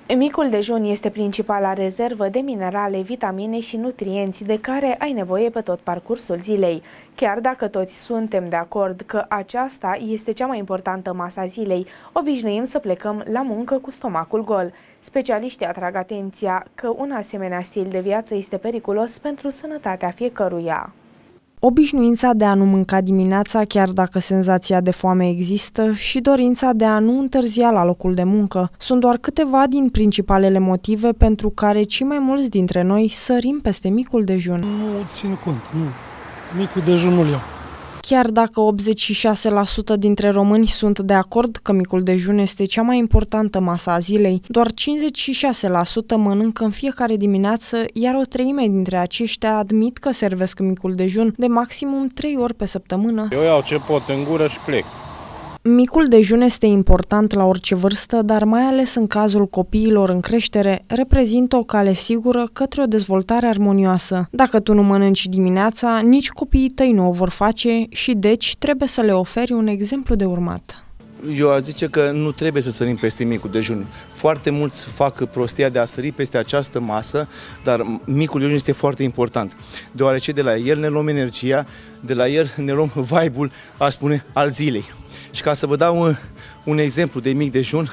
Micul dejun este principala rezervă de minerale, vitamine și nutrienți de care ai nevoie pe tot parcursul zilei. Chiar dacă toți suntem de acord că aceasta este cea mai importantă masă a zilei, obișnuim să plecăm la muncă cu stomacul gol. Specialiștii atrag atenția că un asemenea stil de viață este periculos pentru sănătatea fiecăruia. Obișnuința de a nu mânca dimineața, chiar dacă senzația de foame există, și dorința de a nu întârzia la locul de muncă sunt doar câteva din principalele motive pentru care cei mai mulți dintre noi sărim peste micul dejun. Nu țin cont, nu. Micul dejun nu-l iau. Chiar dacă 86% dintre români sunt de acord că micul dejun este cea mai importantă masă a zilei, doar 56% mănâncă în fiecare dimineață, iar o treime dintre aceștia admit că servesc micul dejun de maximum 3 ori pe săptămână. Eu iau ce pot în gură și plec. Micul dejun este important la orice vârstă, dar mai ales în cazul copiilor în creștere, reprezintă o cale sigură către o dezvoltare armonioasă. Dacă tu nu mănânci dimineața, nici copiii tăi nu o vor face și deci trebuie să le oferi un exemplu de urmat. Eu aș zice că nu trebuie să sărim peste micul dejun. Foarte mulți fac prostia de a sări peste această masă, dar micul dejun este foarte important, deoarece de la el ne luăm energia, de la el ne luăm vibe-ul, aș spune, al zilei. Și ca să vă dau un exemplu de mic dejun,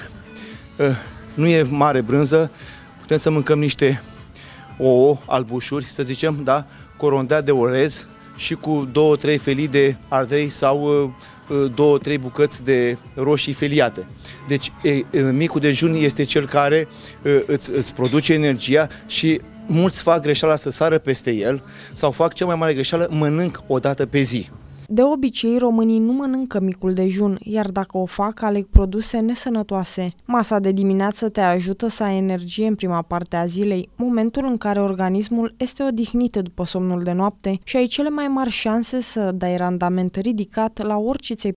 nu e mare brânză, putem să mâncăm niște ouă, albușuri, să zicem, da, corondea de orez și cu 2-3 felii de ardei sau 2-3 bucăți de roșii feliate. Deci micul dejun este cel care îți produce energia și mulți fac greșeala să sară peste el sau fac cea mai mare greșeală, mănânc o dată pe zi. De obicei, românii nu mănâncă micul dejun, iar dacă o fac, aleg produse nesănătoase. Masa de dimineață te ajută să ai energie în prima parte a zilei, momentul în care organismul este odihnit după somnul de noapte și ai cele mai mari șanse să dai randament ridicat la orice ți-ai